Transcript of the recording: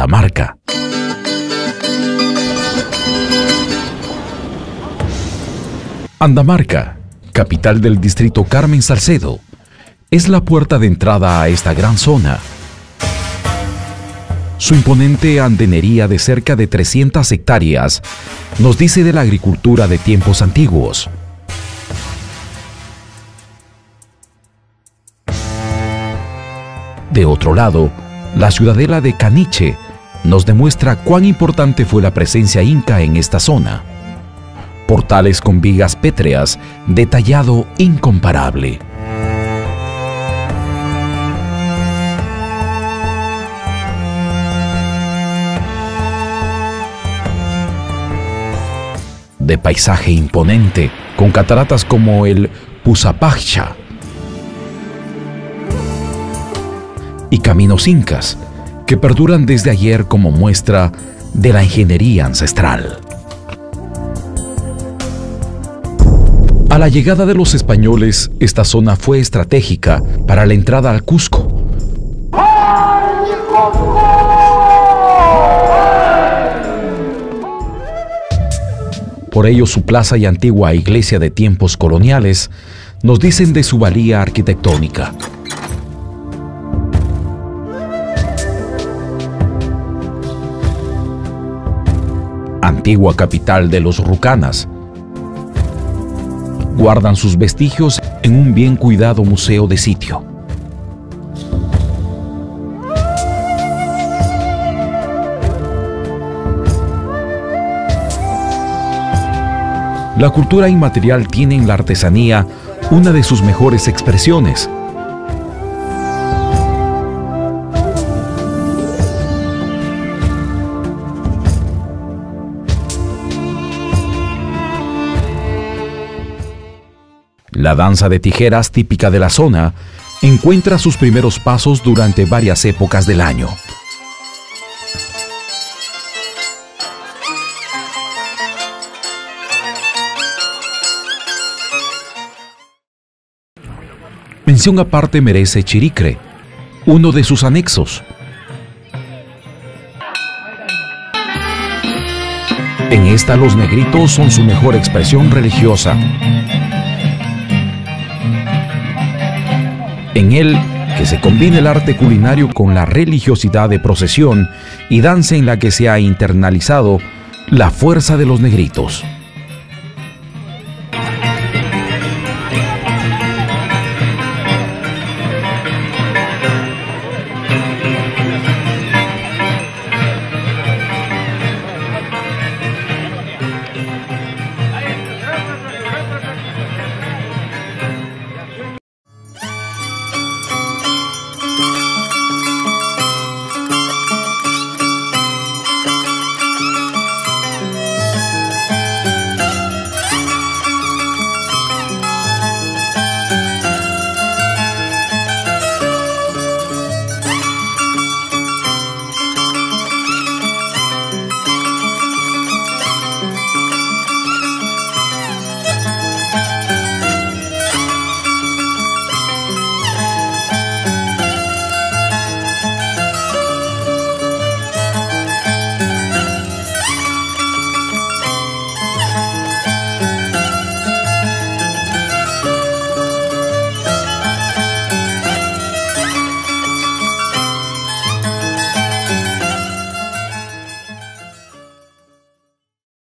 Andamarca. Andamarca, capital del distrito Carmen Salcedo, es la puerta de entrada a esta gran zona. Su imponente andenería de cerca de 300 hectáreas nos dice de la agricultura de tiempos antiguos. De otro lado, la ciudadela de Caniche nos demuestra cuán importante fue la presencia inca en esta zona. Portales con vigas pétreas de tallado incomparable. De paisaje imponente, con cataratas como el Pusapacha y caminos incas que perduran desde ayer como muestra de la ingeniería ancestral. A la llegada de los españoles, esta zona fue estratégica para la entrada al Cusco. Por ello, su plaza y antigua iglesia de tiempos coloniales nos dicen de su valía arquitectónica. Antigua capital de los Rucanas, guardan sus vestigios en un bien cuidado museo de sitio. La cultura inmaterial tiene en la artesanía una de sus mejores expresiones. La danza de tijeras, típica de la zona, encuentra sus primeros pasos durante varias épocas del año. Mención aparte merece Chiricre, uno de sus anexos. En esta los negritos son su mejor expresión religiosa. En él, que se combina el arte culinario con la religiosidad de procesión y danza en la que se ha internalizado la fuerza de los negritos.